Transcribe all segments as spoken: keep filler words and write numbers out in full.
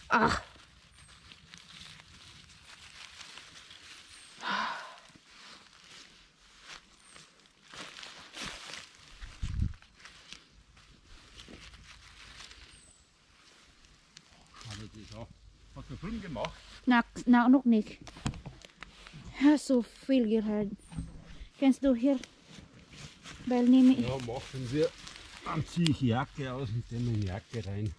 Ah. Hast du Film gemacht? Na, na, nog niet. Ja, so viel gehört. Kannst du hier Bell nehmen? Ja, machen wir. Dann ziehe ich die Jacke aus und nehme die Jacke rein.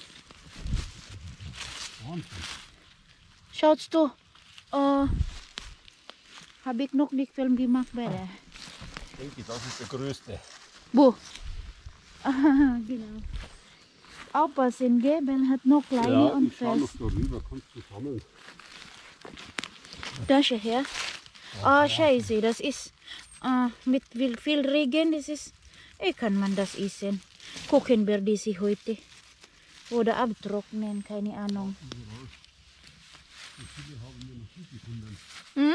Wahnsinn. Schaust du, äh, habe ich noch nicht Film gemacht, Bella? Ich denke, das ist der größte. Wo? Aha, genau. Aufpassen, gell? Bell hat noch kleine Ja, und ich schau noch fest. da rüber, kannst du sammeln. Das hier. Ah, scheiße, das ist äh, mit viel, viel Regen, das ist, wie kann man das essen? Kochen wir diese heute. Oder abtrocknen, keine Ahnung. Wie viele haben wir noch nicht gefunden? Hm?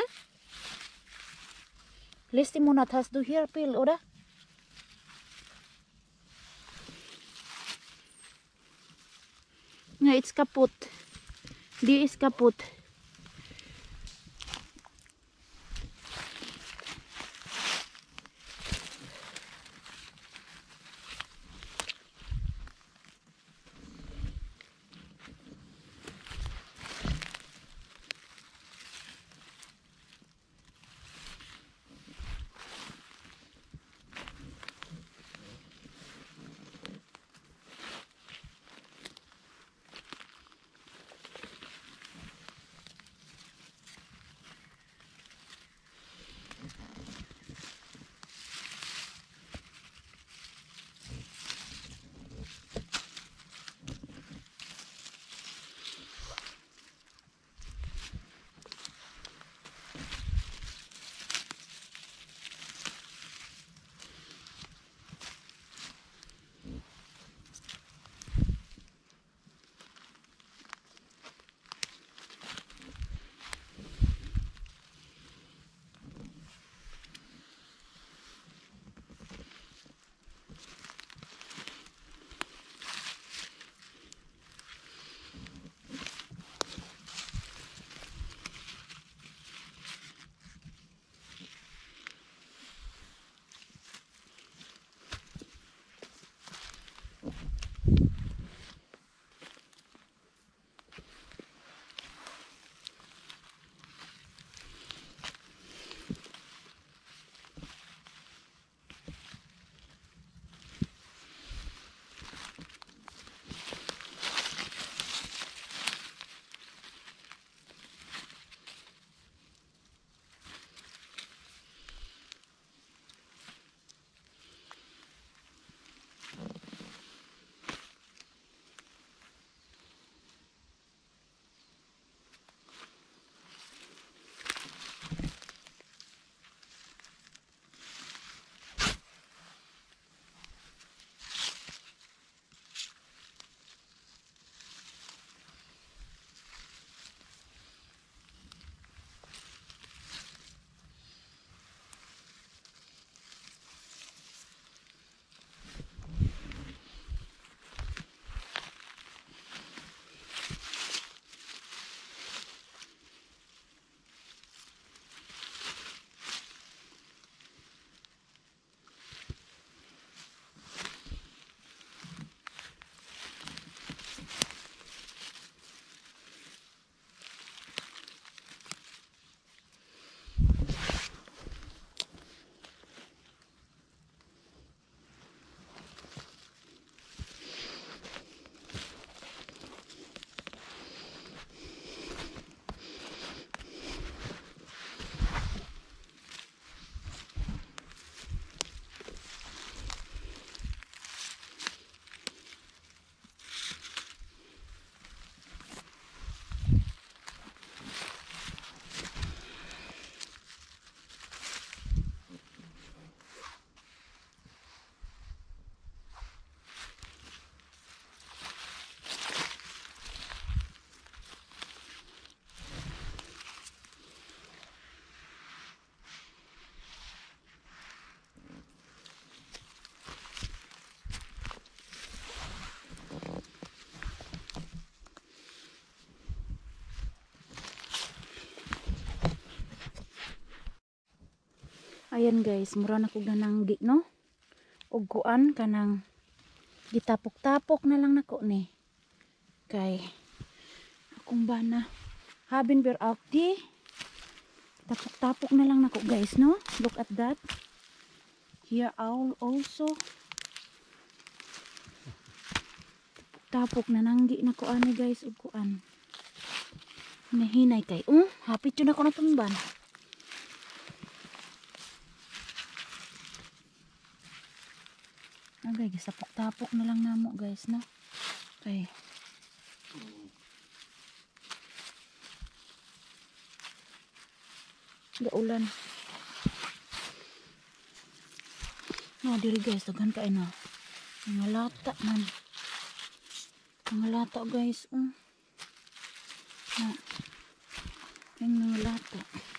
Letzten Monat hast du hier viel, oder? Ja, ist kaputt. Die ist kaputt. Ayan guys, mura na kog nananggi no. Ug kuan kanang gitapok-tapok na lang nako ni. Kay akong bana habin ber out di. Tapok-tapok na lang nako guys no. Look at that. Here owl also. Tapok na nanggi na ko ani guys ug kuan. Nahinay kay. Um, hapit yun ako na tumban. Okay, gisapok-tapok na lang namo guys no. Okay. Gaulan. No, diri guys, daghan kay na. Mga lata man. Mga lata guys, um. Na. Yung mga lata.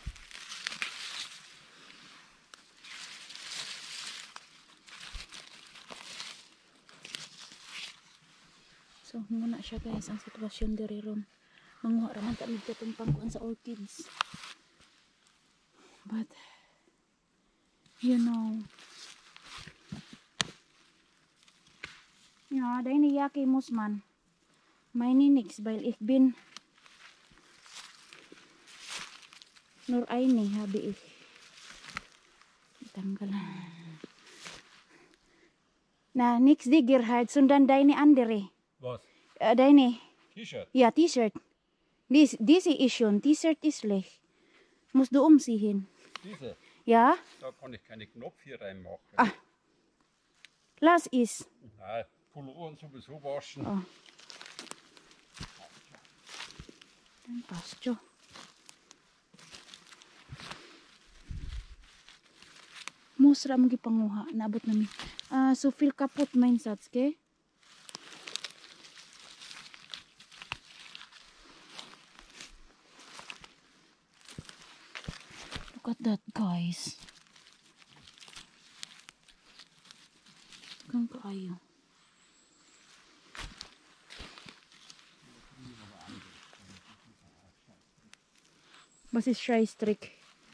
So, muna siya guys, ang sitwasyon diri ron. Manguha raman kami katong pangkuan sa orchids. But, you know, ja, deine Jacke muss man. Meine nix, weil ich bin nur eine habe ich. Tanggal. Na, nix die Gerhard, sondern deine andere. Was? Äh, deine. T-Shirt? Ja, T-Shirt. Dies, diese ist schon. T-Shirt ist schlecht. Musst du umziehen. Diese? Ja? Da kann ich keine Knopf hier reinmachen. Ah. Lass es. Nein, Pullover sowieso waschen. Oh. Dann passt schon. Musra mo gipanguha. Naabot namin. Ah, so feel kaput mein Satz, okay? Look at that, guys. Gang kaayo. Was ist Scheißdreck?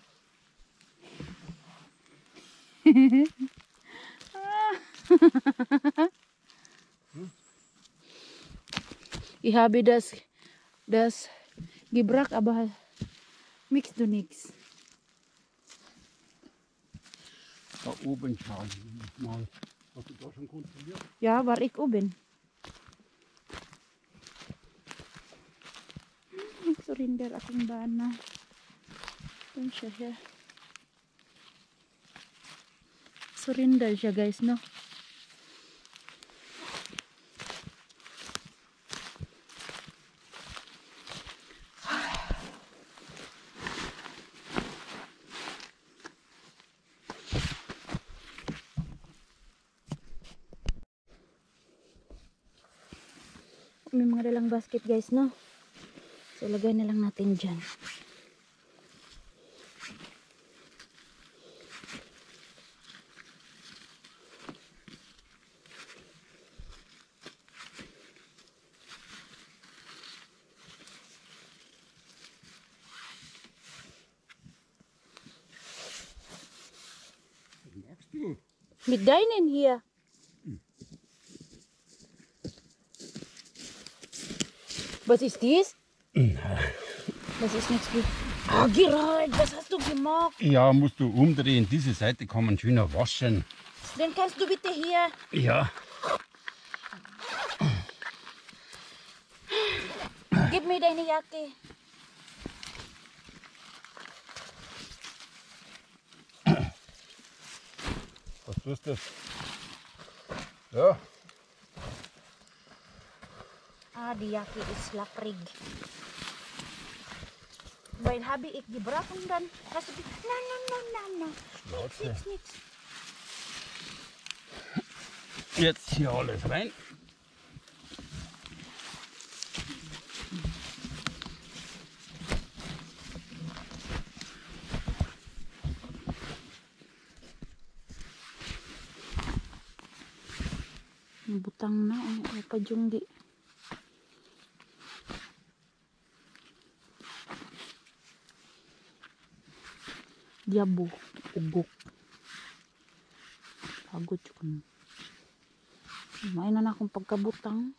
Ich habe das, das gebracht, aber mix du nix. Da oben schauen wir mal. Hast du da schon kontrolliert? Ja, war ich oben. Surinder akong bana. Doon siya siya. Surinder siya guys, no? May mga dalang basket guys, no? So, lagay na lang natin dyan. Was magst du? Mit deinen hier. Was ist dies? Was ist nichts gut? Ah, Gerald, was hast du gemacht? Ja, musst du umdrehen. Diese Seite kann man schöner waschen. Dann kannst du bitte hier. Ja. Gib mir deine Jacke. Was tust du? Ja. Ah, die Jacke ist lapprig. Weil habe ich gebracht und dann hast du gesagt, nein, nein, nein, nein, nein. Schnauze. Nichts, nichts. Jetzt hier alles rein. Butang na, ano pa yung di. Diabo, ugok. Pagod ko. May na na akong pagkabutang.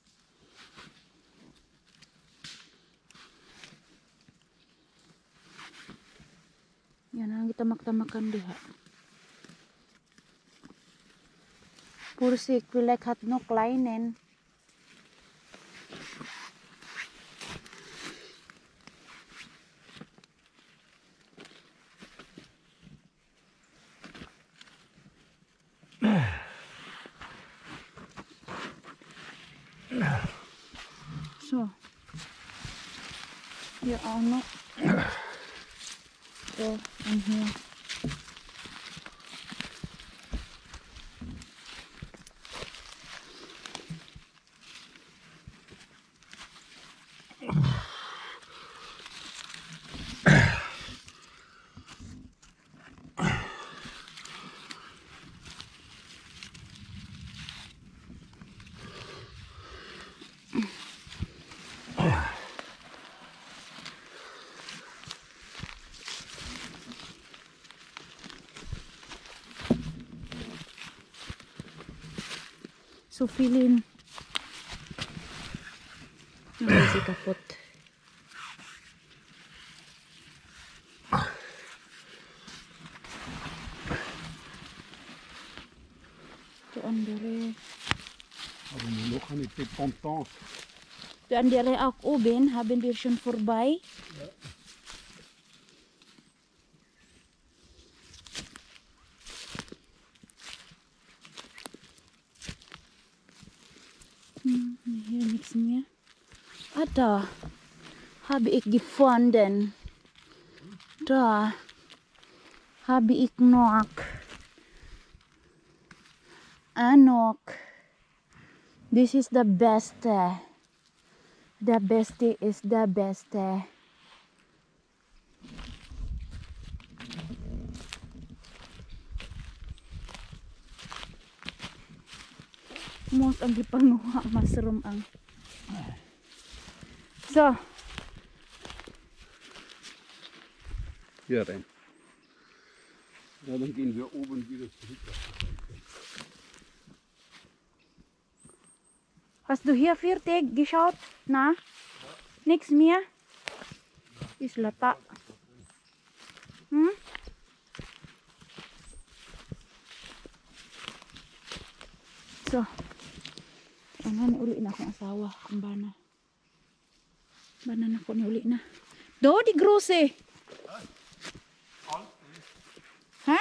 Yan ang gitamak-tamakan diha. Pursik, we like hat no kleinen. So, ya ano. So, in here. So feeling ang si kapot. Tuan dere. Aber nu nog niet dit ponton. Tuan dere ook oben haben wir schon vorbei. Ja. Hm, hier nichts mehr. Ah, da habe ich gefunden. Da habe ich noch Anok. This is the best. The best is the best. Most ang gipanguha mushroom ang. So, Hier rein. Ja, dann gehen wir oben wieder zurück. hast du hier fertig geschaut? Na? Nichts mehr? Is lata. Hmm? So, ano ni uli na akong asawa, ang bana. Bana na ko ni uli na. Do di grosse. Ha?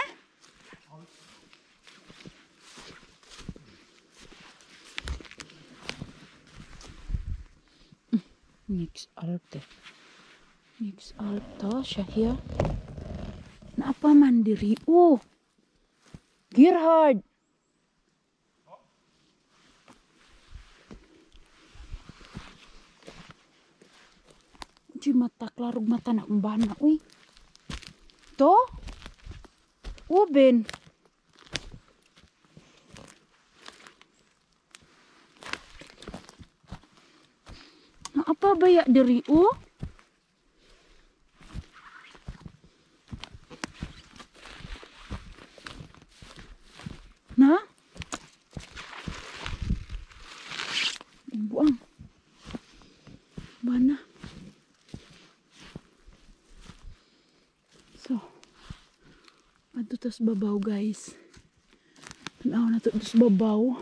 Nix alte. Nix alta siya here. Naapa man diri. Oh. Gerhard. Di mata klarog mata na kung bana. Uy. To? Uben. Na apa baya diri o? Na? Buang. Bana. So. Ato tas babaw guys. Tanaw na to tas babaw.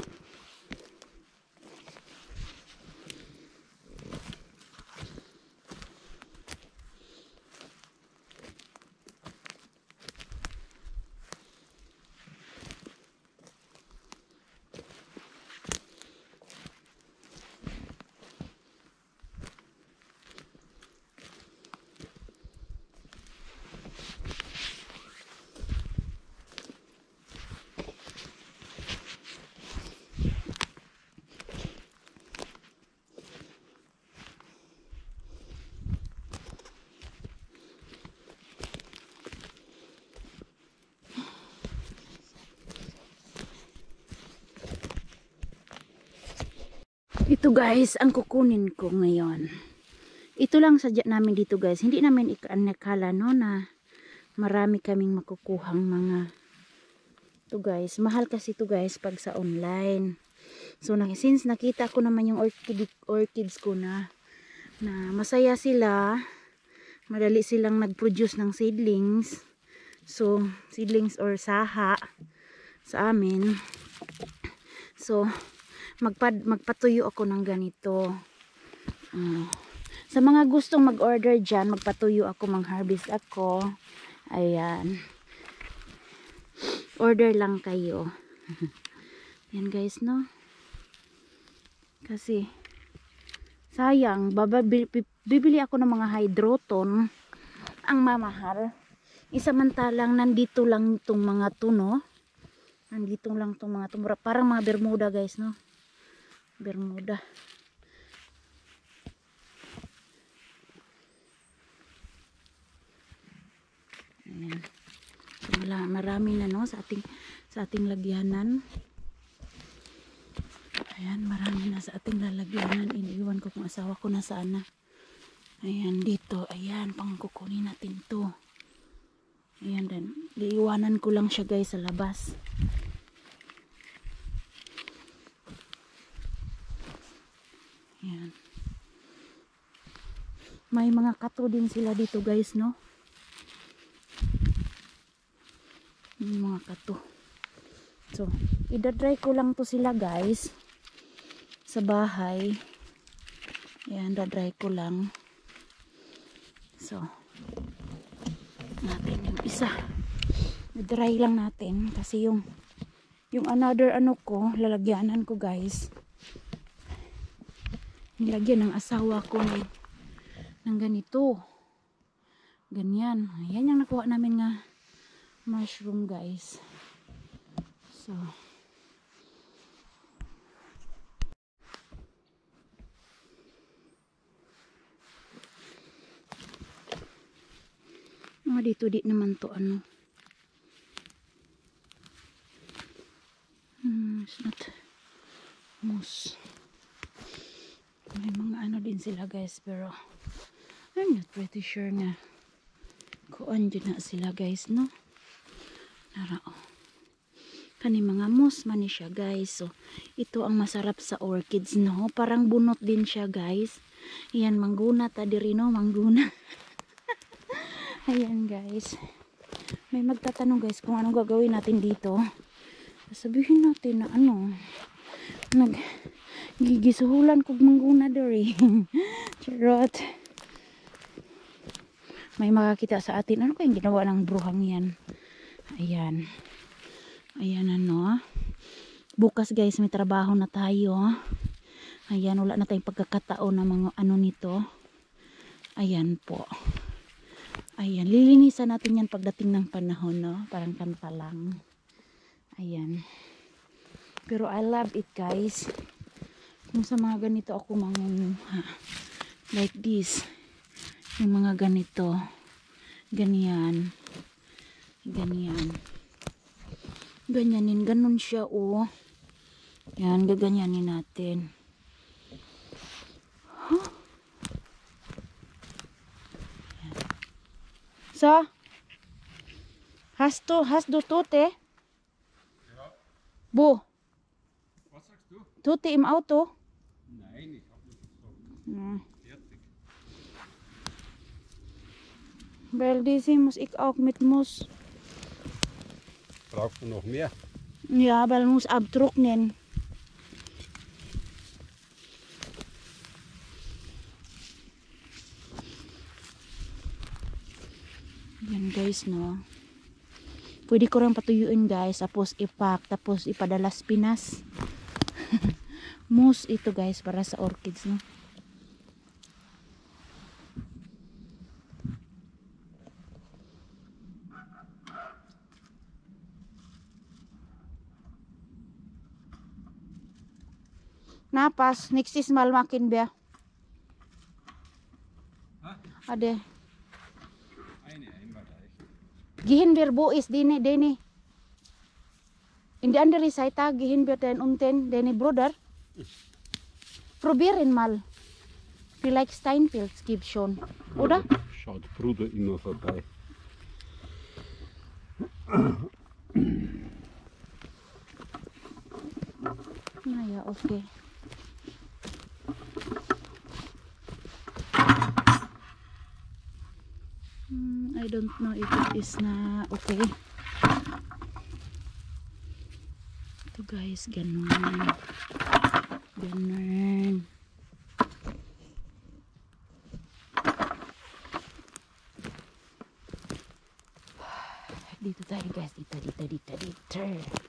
Ito guys, ang kukunin ko ngayon. Ito lang sadya namin dito guys. Hindi namin ikanakala no na marami kaming makukuhang mga To guys, mahal kasi to guys pag sa online. So na, since nakita ko naman yung orchid, orchids ko na na masaya sila, madali silang nag-produce ng seedlings. So seedlings or saha sa amin. So magpad, magpatuyo ako ng ganito. Uh, sa mga gustong mag-order dyan, magpatuyo ako, mang-harvest ako. Ayan. Order lang kayo. Yan guys, no? Kasi sayang, bababili, bibili ako ng mga hydroton, ang mamahal. Isamantalang nandito lang itong mga to, no? Nandito lang itong mga to. Parang mga Bermuda guys, no? Bermuda. Ayan. Wala, marami na, no, sa ating sa ating lagyanan. Ayan, marami na sa ating lalagyanan. Iniiwan ko kung asawa ko na sana. Ayan, dito. Ayan, pangkukunin natin to. Ayan, dan iiwanan ko lang siya guys sa labas. Ayan. May mga kato din sila dito guys, no? Yung mga kato. So, idadry ko lang to sila guys sa bahay. Ayan, dadry ko lang. So, natin yung isa. Idry lang natin kasi yung yung another ano ko, lalagyanan ko guys. Nilagyan ng asawa ko ng, ng ganito. Ganyan. Ayan yung nakuha namin nga mushroom guys. So mga dito di naman to ano. Hmm, it's not moss. May mga ano din sila guys, pero I'm not pretty sure nga kuan dyan na sila guys, no? Narao. Kani mga moss man ni siya guys. So ito ang masarap sa orchids, no? Parang bunot din siya guys. Ayan, mangguna ta diri, no? Mangguna. Ayan guys. May magtatanong guys kung anong gagawin natin dito. Sabihin natin na ano, nag gigisuhulan kog mangguna diri. Charot. May makakita sa atin, ano kayang ginawa ng bruhang yan? Ayan. Ayan ano. Bukas guys may trabaho na tayo. Ayan, wala na tayong pagkakataon ng mga ano nito. Ayan po. Ayan, lilinisan natin yan pagdating ng panahon, no? Parang kanta lang. Ayan. Pero I love it guys. Kung sa mga ganito ako mangunguha. Like this. Yung mga ganito. Ganyan. Ganyan. Ganyanin. Ganun siya, oh. Yan, gaganyanin natin. Huh? Yan. So, hast du, hast du Tote? Ja. Wo? Was sagst du? Tote im Auto? Nein, ich habe nicht gesagt. Hm. Fertig. Weil diese muss ich auch mit Muss. Brauchst du noch mehr? Ja, weil muss abtrocknen. Yan guys, no. Pwede ko rin patuyuin guys, tapos ipak, tapos ipadala sa Pinas. Mousse ito guys para sa orchids, no. Napas, next is malmakin ba? Ha? Ade. Eine Einmalreich. Gihin wir buis dini dini. In die andere Seite gihin wir den unten dini Bruder. Probieren mal. Vielleicht Steinpilz gibt schon, oder? Schaut Bruder immer vorbei. Ah, yeah, okay. Hmm, I don't know if it is na okay. Ito guys, ganun. Ganun. Dito tayo guys, dito, dito, dito, dito.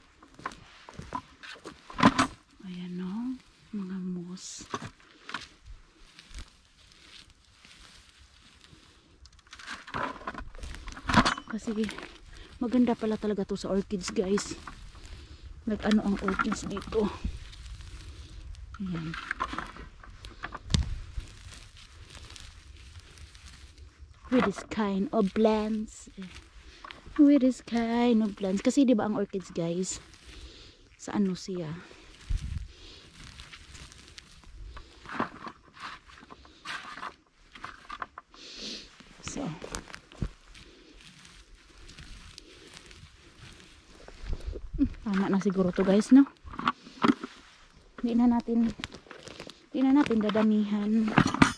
Ayan o, mga moss. Kasi maganda pala talaga to sa orchids guys. Nag-ano ang orchids dito. Ayan. With this kind of plants. With this kind of plants. Kasi di ba ang orchids guys, sa ano siya? So, tama na siguro to guys, no? Hindi na natin hindi na natin dadamihan.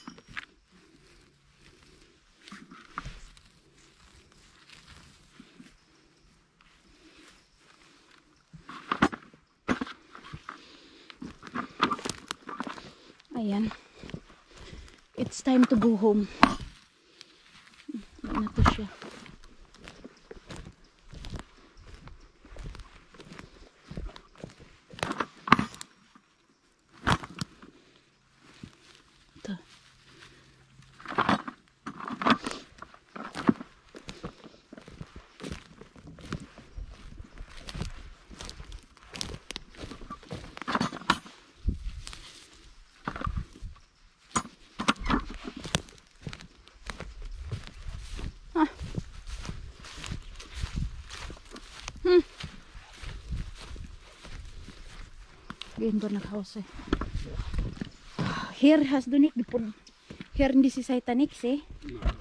Ayan. It's time to go home. Wala na to siya. Ito. Ah. Hmm. Ganyan ba nag-house eh. Here has donik dipon. Here hindi si Titanic eh. Nej.